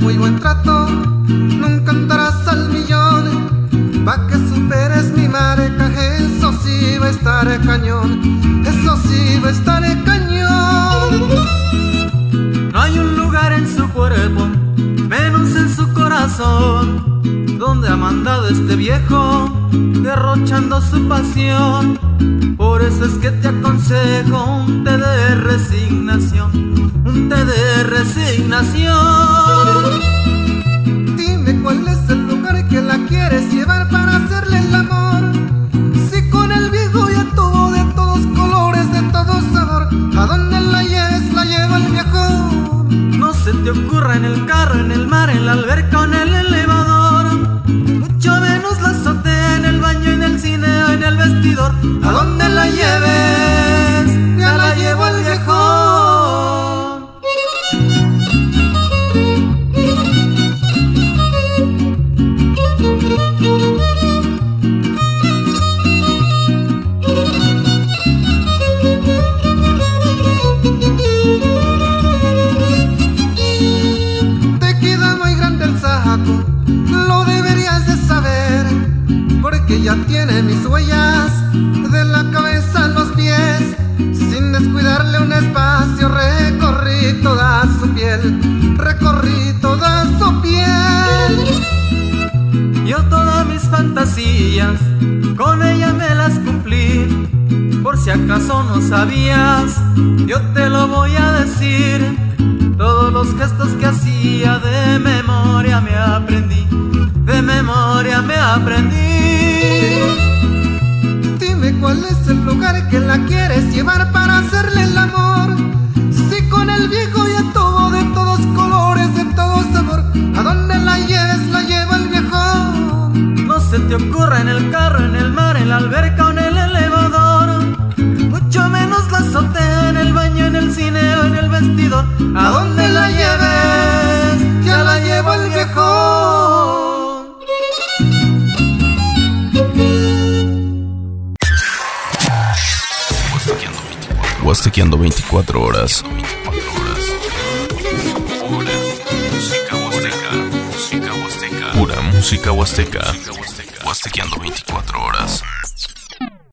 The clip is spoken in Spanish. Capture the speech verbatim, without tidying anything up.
muy buen trato, nunca andarás al millón. Pa' que superes mi marecaje, eso sí va a estar cañón, eso sí va a estar cañón. No hay un lugar en su cuerpo, menos en su corazón, donde ha mandado este viejo, derrochando su pasión. Por eso es que te aconsejo un té de resignación, un té de resignación. Dime cuál es el lugar que la quieres llevar para hacerle el amor. Si con el viejo ya tuvo de todos colores, de todo sabor, ¿a dónde la lleves? La lleva el viejo. No se te ocurra en el carro, en el mar, en la alberca o en el elevador, mucho menos la azotea, en el baño, en el cine o en el vestidor. ¿A dónde la lleves? Ya la llevo el viejo. Te queda muy grande el saco, lo deberías de saber, porque ya tiene mis huellas de la cabeza a los pies. Sin descuidarle un espacio recorrí toda su piel, recorrí toda su piel. Yo todas mis fantasías con ella me las cumplí. Por si acaso no sabías, yo te lo voy a decir. Todos los gestos que hacía de memoria me aprendí, de memoria me aprendí. Dime cuál es el lugar que la quieres llevar para hacerle el amor. Si con el viejo ya tuvo de todos colores, de todo sabor, ¿a dónde la lleves? La lleva el viejo. No se te ocurra en el carro, en el mar, en la alberca o en el elevador, mucho menos la azotea, en el baño, en el cine o en el vestidor. ¿A dónde la lleves? Ya la llevo el viejo. Huastequeando veinticuatro horas. Pura música huasteca. Huastequeando veinticuatro horas.